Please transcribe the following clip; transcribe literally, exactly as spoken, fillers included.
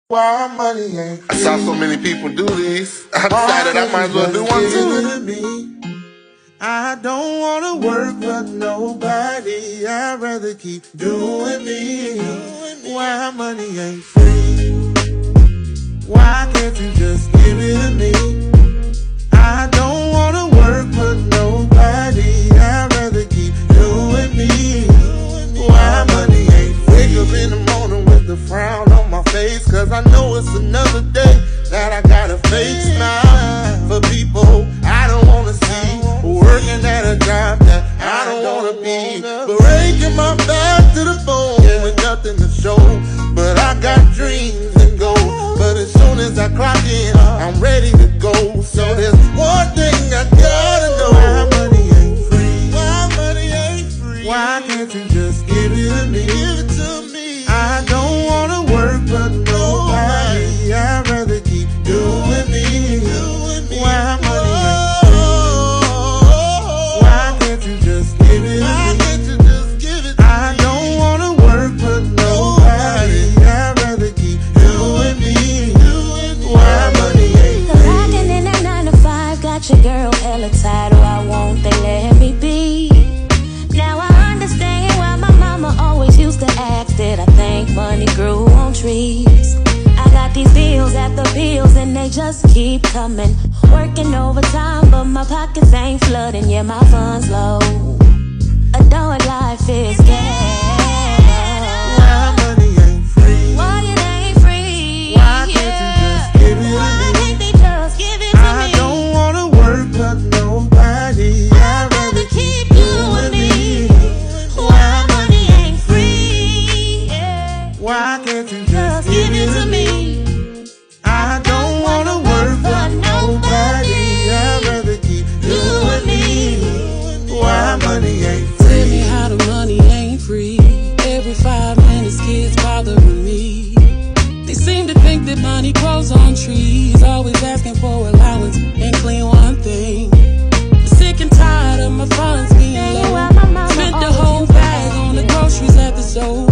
Why money ain't free. I saw so many people do these. I decided I might as well do one too. I don't wanna work for nobody. I'd rather keep doing me. Why money ain't free? Why can't you just give it to me? I don't wanna work for nobody. I'd rather keep doing me. Why money ain't free? Wake up in the morning with the frown on my face, cause I know it's another day that I gotta fake smile for people I don't wanna see, working at a job that I don't wanna be, breaking my back to the bone with nothing to show. But I got dreams and goals, but as soon as I clock in, I'm ready to go. So there's one thing I gotta know. Why money ain't free? Why money ain't free? Why can't you just give it to me? Give it to me. I don't wanna work for nobody. I'd rather keep doing me. Why money ain't free? Why can't you just give it to me? I don't wanna work for nobody. I'd rather keep doing me. Why money ain't free? Rockin' in that nine to five, got your girl hella tired. Why won't they let me be? Now I understand why my mama always used to ask, did I think money grew on trees? I got these bills after bills and they just keep coming. Working overtime but my pockets ain't flooding. Yeah, my funds low. Adult life is ghetto. Why money ain't free? Why it ain't free? Why can't you just give it to Why me? can't they just give it to I me? don't wanna work for nobody. I'd rather keep doing me. Why money ain't free? Yeah. Why can't you Just give it to me. I don't wanna work for nobody. I'd rather keep doing me. Why money ain't free? Tell me how the money ain't free. Every five minutes kids bothering me. They seem to think that money grows on trees, always asking for allowance and clean one thing. I'm sick and tired of my funds being low. Spent the whole bag on the groceries at the store.